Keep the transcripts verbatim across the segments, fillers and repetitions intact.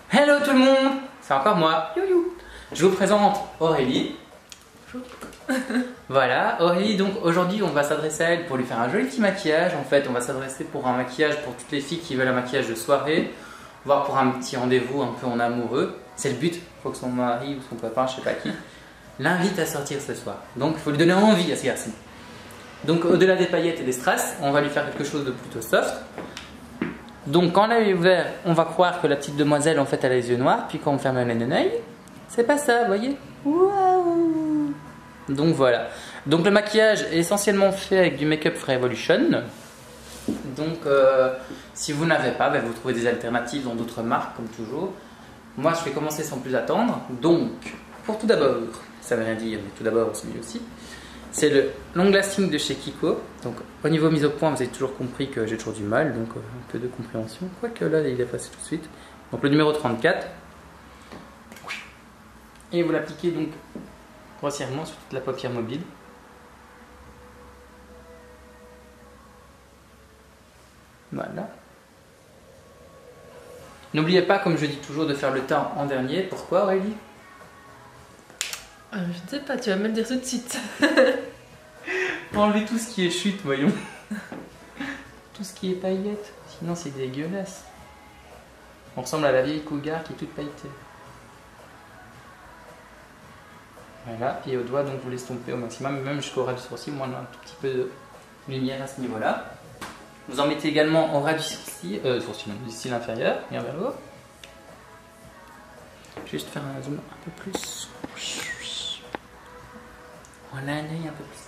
Hello tout le monde, c'est encore moi, Youyou. Je vous présente Aurélie. Bonjour. Voilà, Aurélie, donc aujourd'hui on va s'adresser à elle pour lui faire un joli petit maquillage. En fait, on va s'adresser pour un maquillage pour toutes les filles qui veulent un maquillage de soirée, voire pour un petit rendez-vous un peu en amoureux. C'est le but, il faut que son mari ou son copain, je sais pas qui, l'invite à sortir ce soir. Donc il faut lui donner envie à ce garçon. Donc au-delà des paillettes et des strass, on va lui faire quelque chose de plutôt soft. Donc quand l'œil est ouvert, on va croire que la petite demoiselle en fait elle a les yeux noirs, puis quand on ferme un œil, c'est pas ça, vous voyez. Waouh. Donc voilà. Donc le maquillage est essentiellement fait avec du Make-up Revolution. Donc euh, si vous n'avez pas, ben, vous trouvez des alternatives dans d'autres marques comme toujours. Moi je vais commencer sans plus attendre. Donc pour tout d'abord, ça veut rien dire, mais tout d'abord c'est mieux aussi. C'est le Long Lasting de chez Kiko. Donc au niveau mise au point, vous avez toujours compris que j'ai toujours du mal, donc euh, un peu de compréhension. Quoique là, il est passé tout de suite. Donc le numéro trente-quatre. Et vous l'appliquez donc grossièrement sur toute la paupière mobile. Voilà. N'oubliez pas, comme je dis toujours, de faire le teint en dernier. Pourquoi, Aurélie? Euh, je ne sais pas, tu vas me le dire tout de suite. Pour enlever tout ce qui est chute, voyons. Tout ce qui est paillettes. Sinon, c'est dégueulasse. On ressemble à la vieille cougar qui est toute pailletée. Voilà, et au doigt, donc vous l'estompez au maximum, même jusqu'au ras du sourcil. Moi, on a un tout petit peu de lumière à ce niveau-là. Vous en mettez également au ras du sourcil, euh, sourcil, non, du cil inférieur, bien vers le haut. Juste faire un zoom un peu plus. Voilà, un œil un peu plus.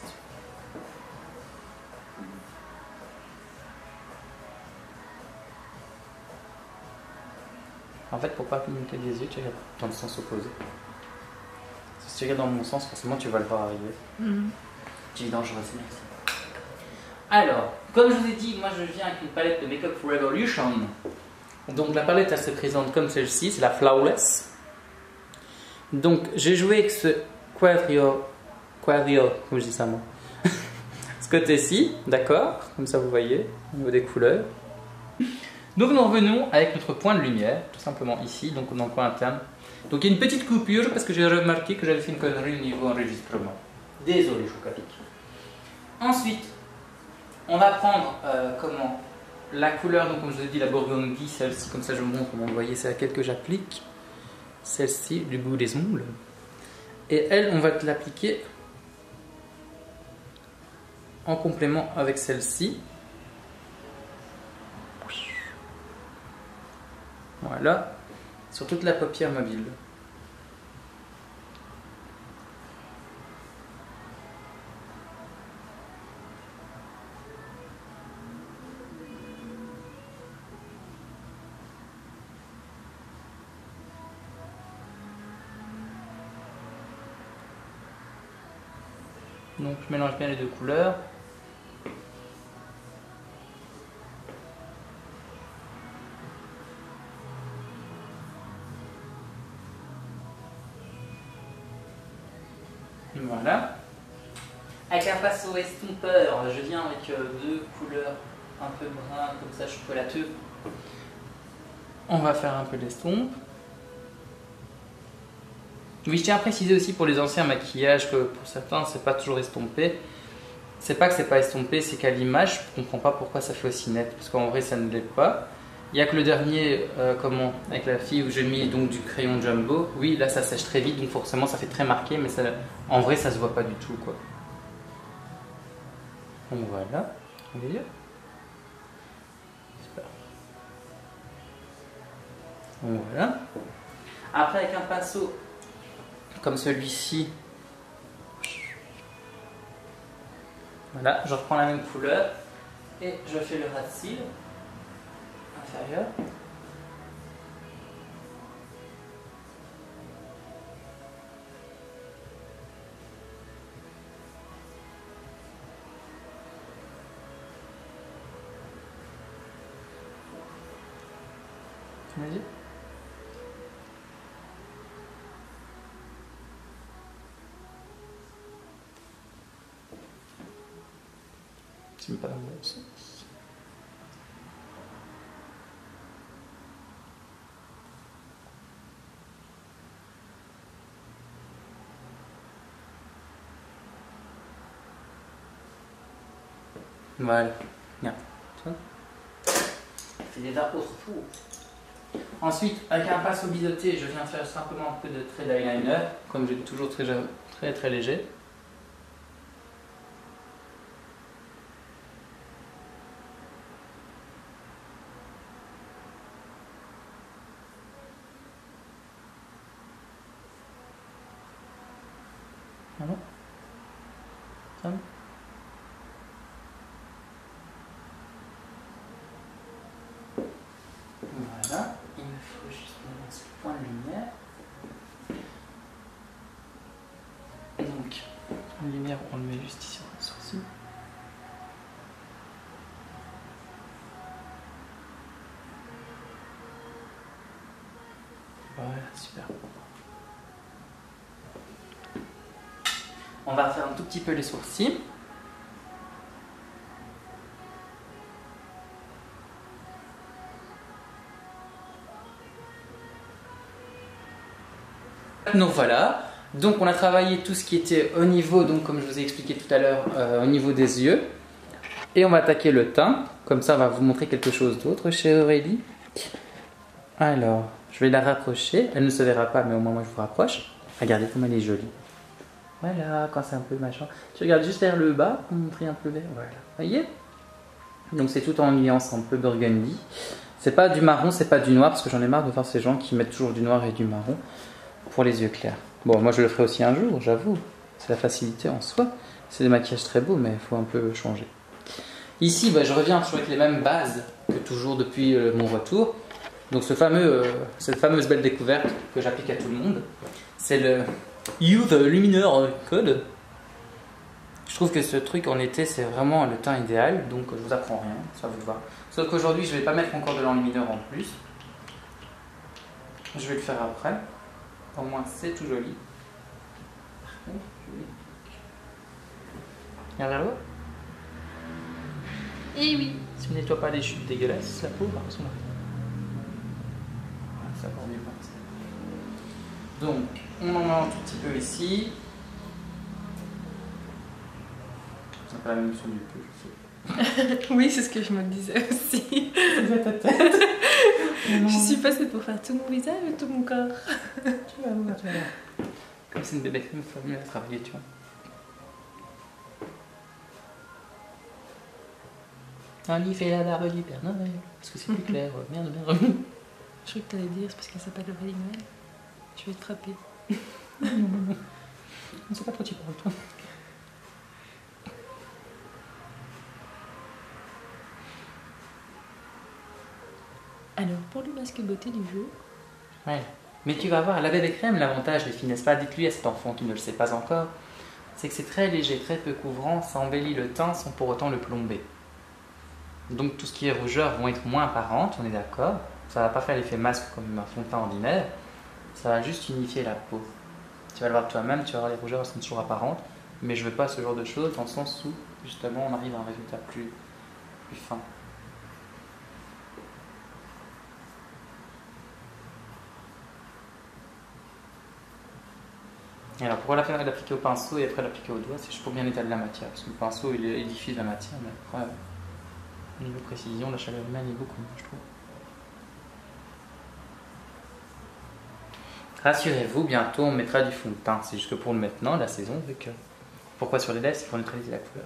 En fait, pour pas clignoter les yeux, tu regardes dans le sens opposé. Si tu regardes dans mon sens, forcément tu vas le voir arriver. Mm. Tu es dangereuse, merci. Alors, comme je vous ai dit, moi je viens avec une palette de Make-up Revolution. Donc la palette elle se présente comme celle-ci, c'est la Flawless. Donc j'ai joué avec ce Quadrio, Quadrio, comme je dis ça moi. Ce côté-ci, d'accord, comme ça vous voyez, au niveau des couleurs. Donc nous revenons avec notre point de lumière, tout simplement ici, donc dans le coin interne. Donc il y a une petite coupure parce que j'ai remarqué que j'avais fait une connerie au niveau enregistrement. Désolé, Chocapic. Ensuite, on va prendre euh, comment la couleur, donc comme je vous ai dit, la burgundy, celle-ci, comme ça je vous montre comment vous voyez, c'est laquelle que j'applique. Celle-ci, du bout des ongles. Et elle, on va l'appliquer en complément avec celle-ci. Voilà, sur toute la paupière mobile. Donc je mélange bien les deux couleurs. Voilà. Avec un pinceau estompeur, je viens avec euh, deux couleurs un peu brun, comme ça chocolateux. On va faire un peu d'estompe. Oui, je tiens à préciser aussi pour les anciens maquillages que pour certains c'est pas toujours estompé. C'est pas que c'est pas estompé, c'est qu'à l'image, je comprends pas pourquoi ça fait aussi net, parce qu'en vrai ça ne l'est pas. Il n'y a que le dernier, euh, comment, avec la fille où j'ai mis donc du crayon jumbo. Oui, là ça sèche très vite, donc forcément ça fait très marqué, mais ça, en vrai ça se voit pas du tout, quoi. Donc voilà, vous voyez. Super. Donc voilà. Après avec un pinceau comme celui-ci, voilà, je reprends la même couleur et je fais le ras de cils inférieur. Tu m'as dit? C'est pas dans le bon sens. Voilà. Regarde. Tu vois? C'est des arbres fous. Ensuite, avec un pinceau biseauté, je viens faire simplement un peu de trait d'eyeliner, comme j'ai toujours très, très très léger. Voilà. Ça. Voilà, il me faut juste mettre ce point de lumière. Donc, la lumière, on le met juste ici sur le sourcil. Voilà, super. On va faire un tout petit peu les sourcils. Donc voilà, donc on a travaillé tout ce qui était au niveau, donc comme je vous ai expliqué tout à l'heure, euh, au niveau des yeux. Et on va attaquer le teint, comme ça on va vous montrer quelque chose d'autre chez Aurélie. Alors, je vais la rapprocher, elle ne se verra pas mais au moins moi je vous rapproche. Regardez comme elle est jolie. Voilà, quand c'est un peu machin. Tu regardes juste vers le bas pour montrer un peu vers, voilà. Voyez? Donc c'est tout en nuance un peu burgundy. C'est pas du marron, c'est pas du noir, parce que j'en ai marre de voir ces gens qui mettent toujours du noir et du marron pour les yeux clairs. Bon, moi je le ferai aussi un jour, j'avoue. C'est la facilité en soi. C'est des maquillages très beaux, mais il faut un peu changer. Ici, bah, je reviens toujours avec les mêmes bases que toujours depuis euh, mon retour. Donc ce fameux, euh, cette fameuse belle découverte que j'applique à tout le monde, c'est le Youth Lumineur Code. Je trouve que ce truc en été, c'est vraiment le teint idéal, donc je vous apprends rien, ça vous va. Sauf qu'aujourd'hui, je ne vais pas mettre encore de l'enlumineur en plus. Je vais le faire après. Au moins, c'est tout joli. Regarde vers le haut. Et oui, si on ne nettoie pas les chutes dégueulasses, la peau va ressembler. Voilà, ça va mieux comme ça. Donc, on en met un tout petit peu ici. C'est pas la même chose du peu, je sais. Oui, c'est ce que je me disais aussi. C'est ta tête. Je suis passée pour faire tout mon visage et tout mon corps. Tu vas voir, tu vas voir. Comme c'est une bébé crème, il faut mieux la travailler, tu vois. On y fait la barbe du Père Noël. Parce que c'est plus clair. Merde, merde. Je croyais que t'allais dire, c'est parce qu'elle s'appelle Aurélie Noël. Je vais te frapper. Non, non, non. On ne sait pas trop tu parles, toi. Alors, pour le masque beauté du jour. Ouais. Mais tu vas voir, la bébé crème, l'avantage, les finesses pas, dites-lui à cet enfant qui ne le sait pas encore, c'est que c'est très léger, très peu couvrant, ça embellit le teint sans pour autant le plomber. Donc tout ce qui est rougeur vont être moins apparentes, on est d'accord. Ça va pas faire l'effet masque comme un fond de teint ordinaire, ça va juste unifier la peau. Tu vas le voir toi-même, tu vas voir les rougeurs, elles sont toujours apparentes, mais je veux pas ce genre de choses dans le sens où justement on arrive à un résultat plus, plus fin. Et alors pourquoi l'appliquer au pinceau et après l'appliquer au doigt? C'est juste pour bien étaler la matière, parce que le pinceau il, il diffuse la matière, mais après, au niveau précision, la chaleur humaine est beaucoup mieux, je trouve. Rassurez-vous, bientôt on mettra du fond de teint, c'est juste que pour le maintenant, la saison, vu que... Pourquoi sur les lèvres? C'est pour neutraliser la couleur.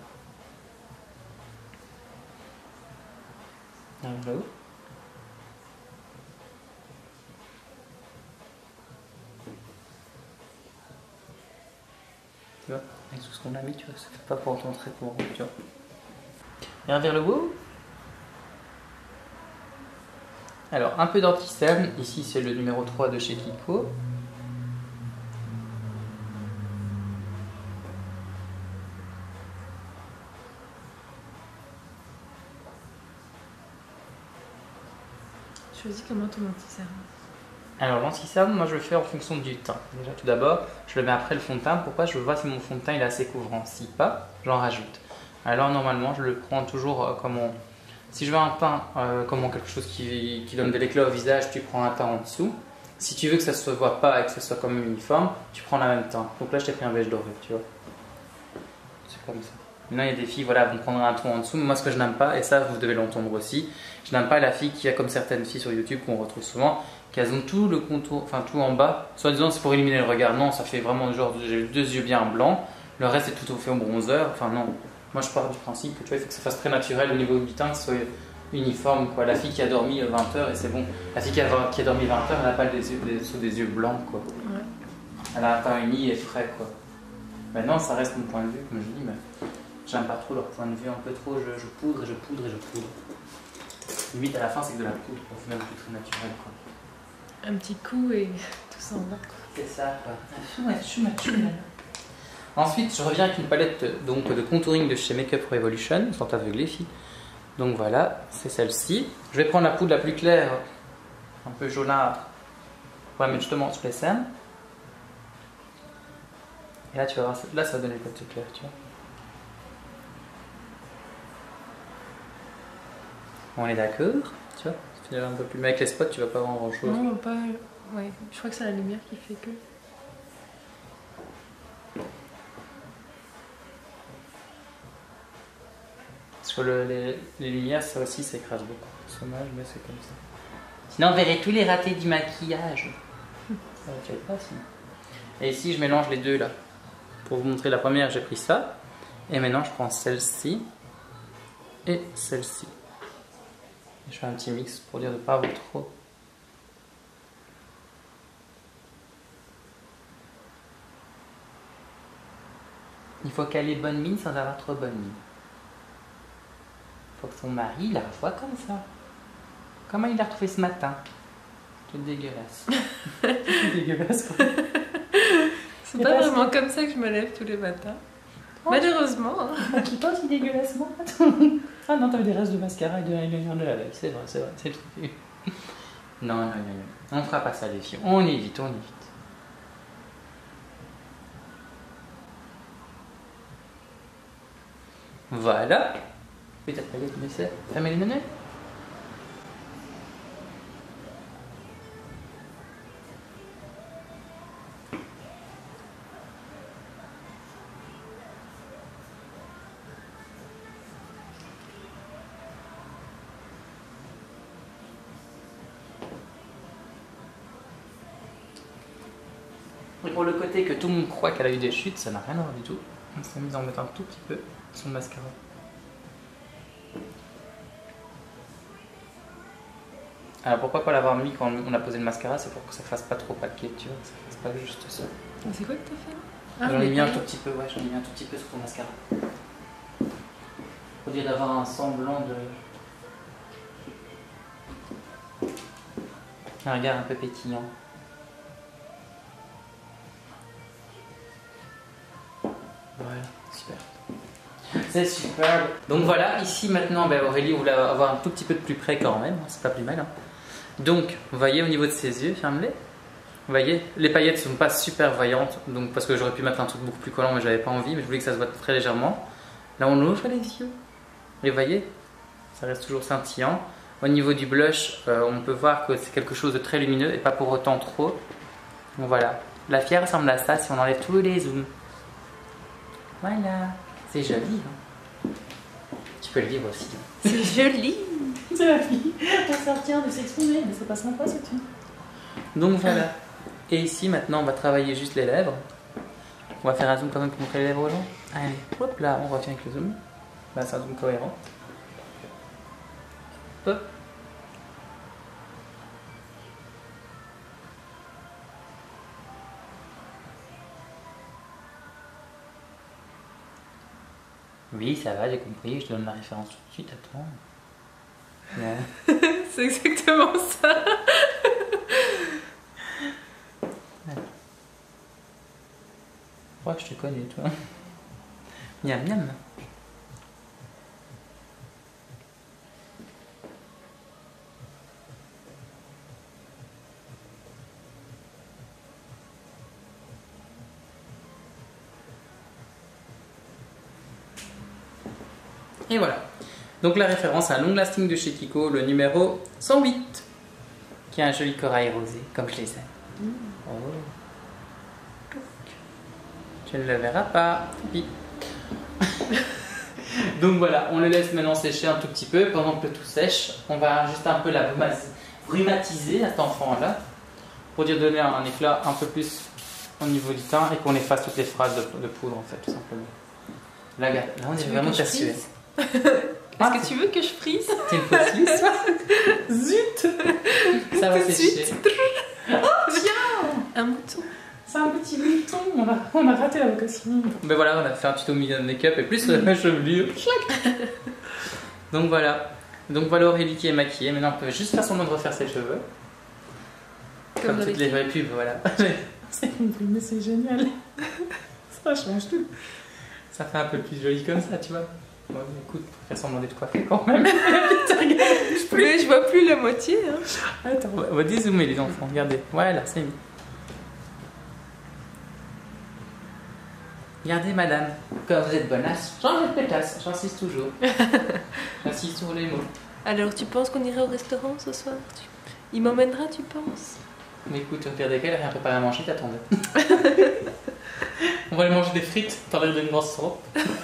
Alors là-haut. Tu vois, avec tout ce qu'on a mis, tu vois, ça fait pas pour ton trait courant, tu vois. Regarde vers le haut. Alors, un peu d'anti-cerne, ici c'est le numéro trois de chez Kiko. Choisis comment ton anti-cerne. Alors l'anti-cerne, moi je le fais en fonction du teint. Déjà tout d'abord, je le mets après le fond de teint. Pourquoi? Je vois si mon fond de teint il est assez couvrant. Si pas, j'en rajoute. Alors normalement, je le prends toujours euh, comme on... Si je veux un teint euh, comme quelque chose qui, qui donne de l'éclat au visage, tu prends un teint en dessous. Si tu veux que ça se voit pas et que ce soit comme uniforme, tu prends la même teint. Donc là, je t'ai pris un beige doré, tu vois. C'est comme ça. Maintenant, il y a des filles, voilà, vont prendre un ton en dessous. Mais moi, ce que je n'aime pas, et ça, vous devez l'entendre aussi, je n'aime pas la fille qui a, comme certaines filles sur YouTube qu'on retrouve souvent, qu'elles ont tout le contour, enfin tout en bas. Soit disant c'est pour éliminer le regard. Non, ça fait vraiment genre, j'ai deux yeux bien blancs. Le reste est tout fait au bronzer. Enfin, non. Moi, je pars du principe que tu vois, il faut que ça fasse très naturel au niveau du teint, que ce soit uniforme, quoi. La fille qui a dormi vingt heures et c'est bon. La fille qui a, qui a dormi vingt heures, elle n'a pas des yeux, des, des yeux blancs, quoi. Ouais. Elle a un teint uni et frais, quoi. Maintenant, ça reste mon point de vue, comme je dis, mais j'aime pas trop leur point de vue, un peu trop. Je, je poudre et je poudre et je poudre. Limite, à la fin, c'est que de la poudre, quoi. C'est même plus très naturel, quoi. Un petit coup et tout s'en va. C'est ça, quoi. Ensuite, je reviens avec une palette donc, de contouring de chez Makeup Revolution, sont aveuglés, filles. Donc voilà, c'est celle-ci. Je vais prendre la poudre la plus claire, un peu jaunâtre, pour la mettre justement sur les scènes. Et là, tu vas voir, là, ça va donner le côté clair, tu vois. On est d'accord, tu vois. C'est un peu plus. Mais avec les spots, tu vas pas voir grand chose. Non, pas. Ouais, je crois que c'est la lumière qui fait que. Parce que le, les, les lumières, ça aussi, ça écrase beaucoup. C'est dommage, mais c'est comme ça. Sinon, on verrait tous les ratés du maquillage. Ça ne fait pas, sinon. Et ici, je mélange les deux là. Pour vous montrer la première, j'ai pris ça. Et maintenant, je prends celle-ci et celle-ci. Je fais un petit mix pour dire de ne pas avoir trop. Il faut qu'elle ait bonne mine sans avoir trop bonne mine. Il faut que son mari la revoie comme ça. Comment il l'a retrouvée ce matin? Tout dégueulasse. Tout dégueulasse quoi. C'est pas vraiment comme ça que je me lève tous les matins. Oh, malheureusement. Hein. Qui pas aussi dégueulassement. Ah non, t'avais des restes de mascara et de eyeliner de la veille. C'est vrai, c'est vrai, c'est le truc. Non, non, non, non. On fera pas ça les filles. On évite, on évite. Voilà. Peut-être pas les nécessaires. Fermez les nénés. Et pour le côté que tout le monde croit qu'elle a eu des chutes, ça n'a rien à voir du tout. On s'est mis à en mettre un tout petit peu sur le mascara. Alors pourquoi pas l'avoir mis quand on a posé le mascara, c'est pour que ça fasse pas trop paquet, tu vois, que ça fasse pas juste ça. C'est quoi que t'as fait là? J'en ai mis un tout petit peu, ouais, j'en ai mis un tout petit peu sur ton mascara. Pour dire d'avoir un semblant de... un regard un peu pétillant. Voilà, super. C'est superbe. Donc voilà, ici maintenant, ben Aurélie voulait avoir un tout petit peu de plus près quand même, c'est pas plus mal. Hein. Donc, vous voyez au niveau de ses yeux, ferme-les. Vous voyez, les paillettes sont pas super voyantes, donc parce que j'aurais pu mettre un truc beaucoup plus collant, mais j'avais pas envie, mais je voulais que ça se voit très légèrement. Là, on ouvre les yeux. Et vous voyez, ça reste toujours scintillant. Au niveau du blush, euh, on peut voir que c'est quelque chose de très lumineux et pas pour autant trop. Donc voilà, la fille ressemble à ça si on enlève tous les zooms. Voilà, c'est joli. Hein. Tu peux le vivre aussi. Hein. C'est joli. C'est la fille. On sortir de s'exprimer, mais c'est pas sympa ce truc. Donc voilà. Et ici maintenant, on va travailler juste les lèvres. On va faire un zoom quand même pour montrer les lèvres aux gens. Allez, hop là, on revient avec le zoom. Là, c'est un zoom cohérent. Hop. Oui, ça va, j'ai compris, je te donne la référence tout de suite, attends. Ouais. C'est exactement ça. Je crois que je te connais, toi. Miam miam. Et voilà. Donc la référence à un long lasting de chez Kiko, le numéro cent huit, qui a un joli corail rosé, comme je les aime. Mmh. Oh. Tu ne le verras pas. Donc voilà, on le laisse maintenant sécher un tout petit peu. Pendant que tout sèche, on va juste un peu la brumatiser à cet enfant-là pour lui donner un éclat un peu plus au niveau du teint et qu'on efface toutes les phrases de, de poudre en fait, tout simplement. Là, regarde, là on est vraiment cassé. Est-ce ah, que tu veux que je frise? T'es une fausse toi. Zut. Ça va sécher. Oh tiens, un mouton. C'est un petit mouton. On a, on a raté la vocation. Ben voilà, on a fait un tuto make-up et plus la mmh. chevelure. Donc voilà. Donc voilà Aurélie qui est maquillée. Maintenant on peut juste faire son nom de refaire ses cheveux. Comme, Comme toutes les vraies pubs, voilà. C'est compris, mais c'est génial. Ça change tout. Ça fait un peu plus joli comme ça, tu vois. Bon, écoute, faut faire semblant d'être coiffé quand même. Mais je vois plus la moitié. Hein. Attends, on va, on va dézoomer les enfants, regardez. Voilà, c'est mis. Regardez madame, quand vous êtes bonne, changez de pétasse, j'insiste toujours. J'insiste sur les mots. Alors tu penses qu'on irait au restaurant ce soir? Il m'emmènera, tu penses? Mais écoute, au pire des cas, elle a rien préparé à manger, t'attendais. On va aller manger des frites, t'en l'air d'une grosse sirop.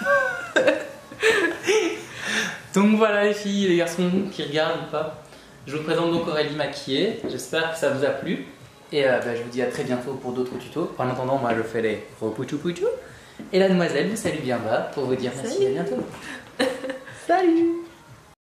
Donc voilà les filles et les garçons qui regardent ou pas. Je vous présente donc Aurélie maquillée, j'espère que ça vous a plu. Et euh, bah, je vous dis à très bientôt pour d'autres tutos. En attendant, moi je fais les repouchou pouchou. Et la demoiselle vous salue bien bas pour vous dire merci, à bientôt. Salut.